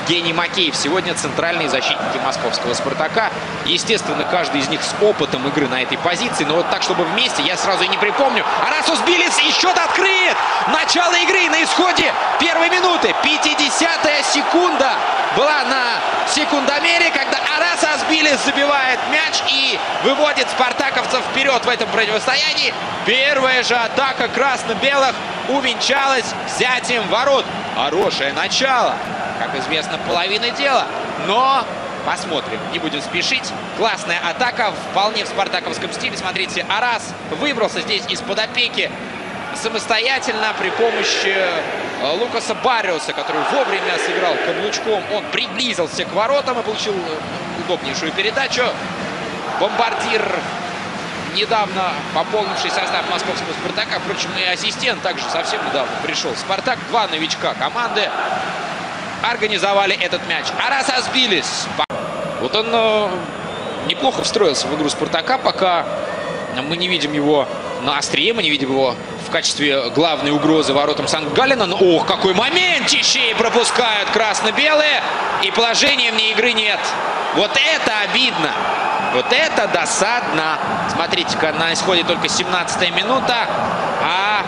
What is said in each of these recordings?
Евгений Макеев. Сегодня центральные защитники московского «Спартака». Естественно, каждый из них с опытом игры на этой позиции. Но вот так, чтобы вместе, я сразу и не припомню. Арас Узбилис, и счет открыт! Начало игры на исходе первой минуты. 50-я секунда была на секундомере, когда Арас Узбилис забивает мяч и выводит спартаковцев вперед в этом противостоянии. Первая же атака красно-белых увенчалась взятием ворот. Хорошее начало. Как известно, половина дела. Но посмотрим, не будем спешить. Классная атака, вполне в спартаковском стиле. Смотрите, Арас выбрался здесь из-под опеки самостоятельно при помощи Лукаса Барриоса, который вовремя сыграл каблучком. Он приблизился к воротам и получил удобнейшую передачу. Бомбардир, недавно пополнивший состав московского «Спартака». Впрочем, и ассистент также совсем недавно пришел в «Спартак». Два новичка команды организовали этот мяч. Арас Узбилис. Вот он неплохо встроился в игру «Спартака», пока мы не видим его на острие, мы не видим его в качестве главной угрозы воротам Сан-Галлена. Но, ох, какой моментище! Пропускают красно-белые, и положения вне игры нет. Вот это обидно! Вот это досадно! Смотрите-ка, на исходе только 17-я минута, а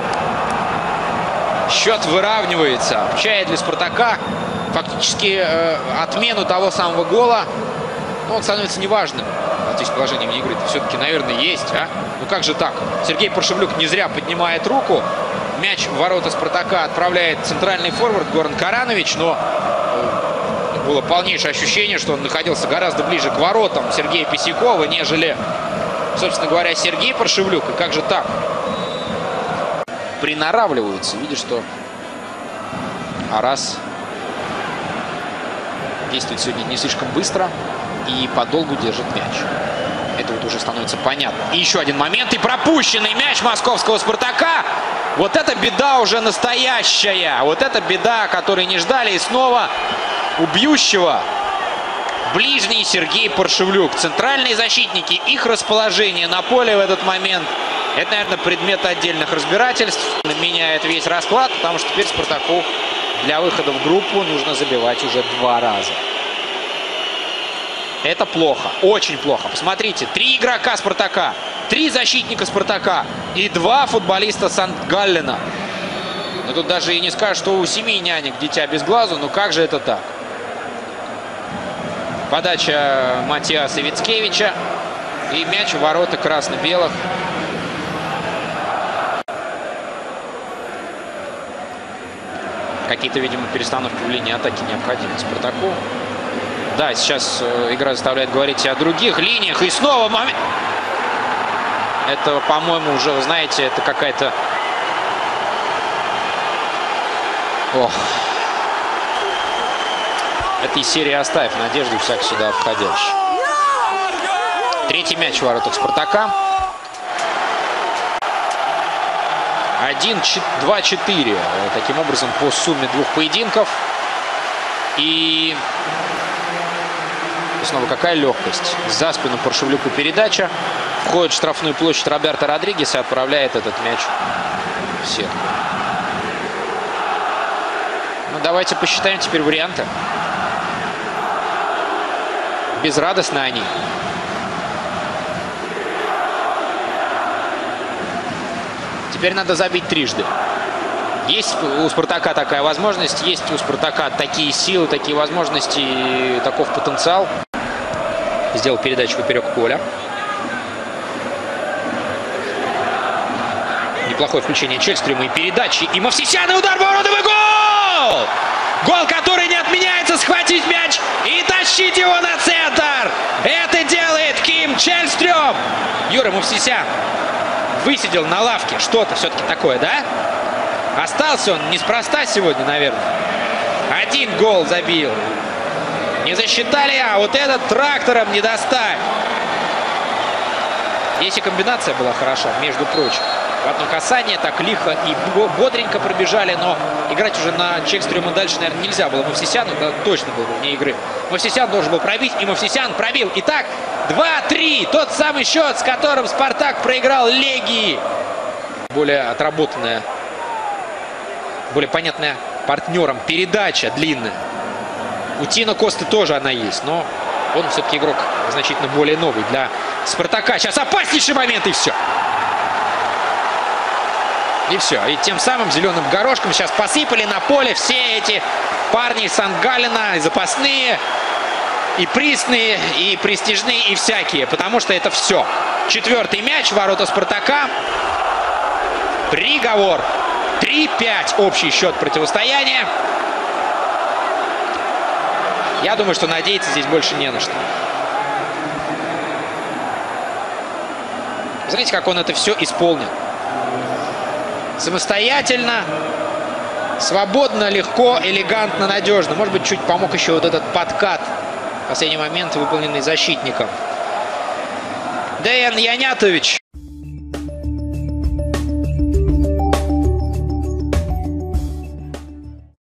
счет выравнивается. Чая для «Спартака» фактически отмену того самого гола, он становится неважным. Здесь положение вне игры все-таки, наверное, есть. Ну как же так? Сергей Паршевлюк не зря поднимает руку. Мяч в ворота «Спартака» отправляет центральный форвард Горан Каранович, но было полнейшее ощущение, что он находился гораздо ближе к воротам Сергея Писякова, нежели, собственно говоря, Сергей Паршевлюк. И как же так? Приноравливаются. Видишь, что Арас действует сегодня не слишком быстро и подолгу держит мяч. Это вот уже становится понятно. И еще один момент. И пропущенный мяч московского «Спартака». Вот это беда уже настоящая. Вот это беда, которой не ждали. И снова у бьющего ближний Сергей Паршевлюк. Центральные защитники, их расположение на поле в этот момент — это, наверное, предмет отдельных разбирательств. Меняет весь расклад, потому что теперь «Спартаку» для выхода в группу нужно забивать уже 2 раза. Это плохо, очень плохо. Посмотрите, 3 игрока «Спартака», 3 защитника «Спартака» и 2 футболиста Сан-Галлена. Но тут даже и не скажешь, что у 7 нянек дитя без глазу. Ну как же это так? Подача Матиаса Вицкевича и мяч в ворота красно-белых. Какие-то, видимо, перестановки в линии атаки необходимы «Спартаку». Да, сейчас игра заставляет говорить о других линиях. И снова момент. Это, по-моему, уже, вы знаете, это какая-то... Ох. Это из серии «Оставь надежду всяк сюда входящий». 3-й мяч в воротах «Спартака». 1-2-4. Таким образом, по сумме 2 поединков. И снова какая легкость. За спину Паршевлюку передача. Входит в штрафную площадь Роберто Родригес и отправляет этот мяч в сетку. Ну, давайте посчитаем теперь варианты. Безрадостны они. Теперь надо забить трижды. Есть у «Спартака» такая возможность, есть у «Спартака» такие силы, такие возможности, таков потенциал. Сделал передачу поперек поля. Неплохое включение Чельстрюма и передачи. И Мовсисян, и удар в ворота, и гол! Гол, который не отменяется. Схватить мяч и тащить его на центр. Это делает Ким Чельстрюм. Юра Мовсисян высидел на лавке. Что-то все-таки такое, да? Остался он неспроста сегодня, наверное. 1 гол забил. Не засчитали, а вот этот трактором не достать. Здесь и комбинация была хороша, между прочим. В одно касание так лихо и бодренько пробежали, но играть уже на Чельстрюма дальше, наверное, нельзя было. Мовсисяну, да, точно был вне игры. Мовсисян должен был пробить, и Мовсисян пробил. Итак, 2-3. Тот самый счет, с которым «Спартак» проиграл Легии. Более отработанная, более понятная партнерам передача длинная. У Тино Косты тоже она есть, но он все-таки игрок значительно более новый для Спартака. Сейчас опаснейший момент, и все. И все. И тем самым зеленым горошком сейчас посыпали на поле все эти парни из Сан-Галлена, и запасные, и присные, и престижные, и всякие. Потому что это все. 4-й мяч, ворота Спартака. Приговор. 3-5 общий счет противостояния. Я думаю, что надеяться здесь больше не на что. Знаете, как он это все исполнил? Самостоятельно, свободно, легко, элегантно, надежно. Может быть, чуть помог еще вот этот подкат в последний момент, выполненный защитником. Деян Янятович